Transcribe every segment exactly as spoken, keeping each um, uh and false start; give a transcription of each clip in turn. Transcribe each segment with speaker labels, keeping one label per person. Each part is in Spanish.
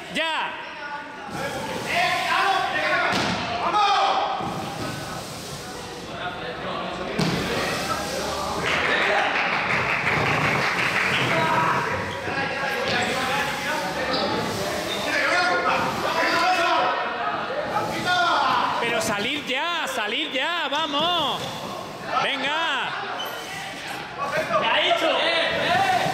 Speaker 1: ya. Pero salir ya, salir ya, vamos. Venga.
Speaker 2: ¿Qué ha hecho? ¡Eh, eh!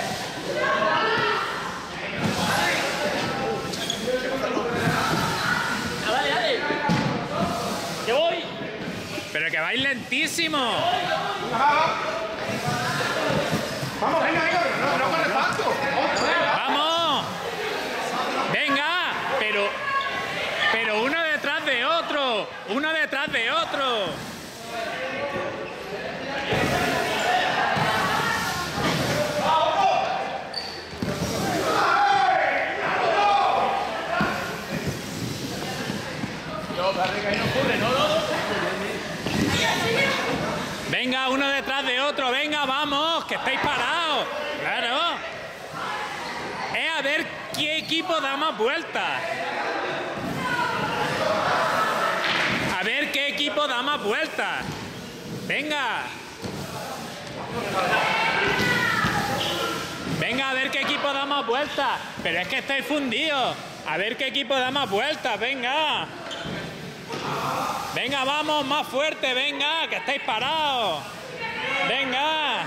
Speaker 2: Ah, dale, dale. ¡Que voy!
Speaker 1: Pero que vais lentísimo.
Speaker 3: Vamos, venga, venga, no, no corre tanto.
Speaker 1: Vamos. Venga, pero pero uno detrás de otro, uno detrás de otro. Venga, uno detrás de otro, venga, vamos, que estáis parados. Claro. Es a ver qué equipo da más vueltas. A ver qué equipo da más vueltas. Venga. Venga, a ver qué equipo da más vueltas. Pero es que estáis fundidos. A ver qué equipo da más vueltas, venga. Venga, vamos, más fuerte, venga, que estáis parados. Venga.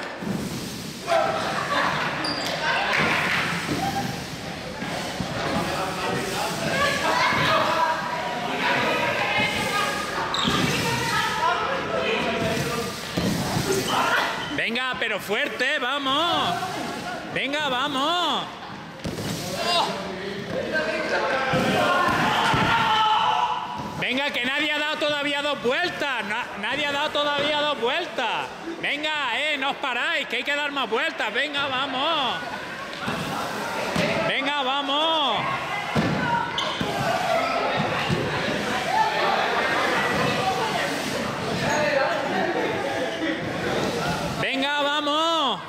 Speaker 1: Venga, pero fuerte, vamos. Venga, vamos. Venga, que nadie ha dado todavía dos vueltas. Na- nadie ha dado todavía dos vueltas. Venga, eh, no os paráis, que hay que dar más vueltas. Venga, vamos. Venga, vamos. Venga, vamos.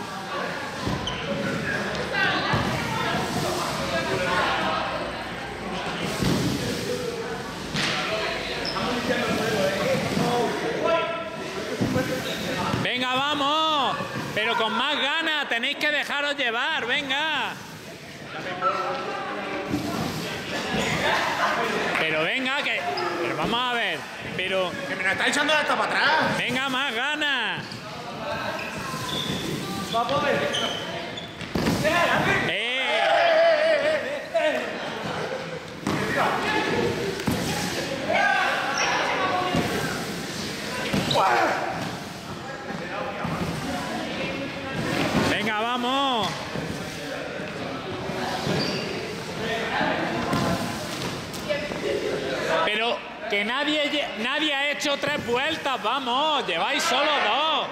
Speaker 1: Venga, vamos. Pero con más ganas, tenéis que dejaros llevar, venga. Pero venga, que... Pero vamos a ver, pero...
Speaker 3: Que me la está echando hasta para atrás.
Speaker 1: Venga, más ganas.
Speaker 2: Va a poder.
Speaker 1: ¡Eh! Venga, vamos. Pero que nadie, lle- nadie ha hecho tres vueltas, vamos, lleváis solo dos.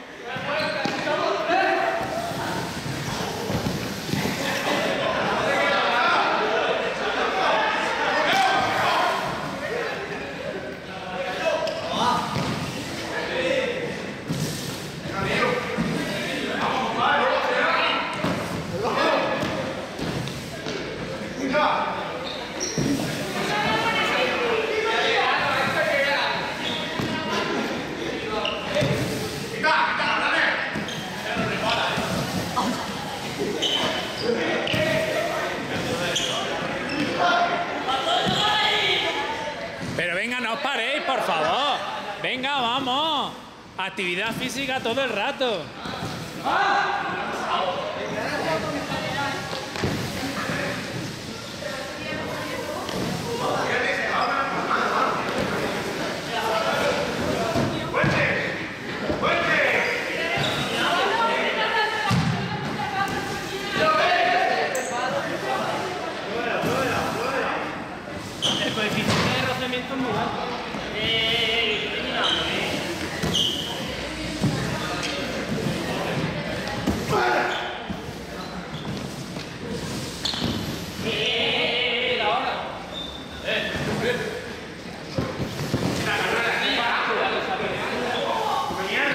Speaker 1: Pero venga, no os paréis, por favor. Venga, vamos. Actividad física todo el rato.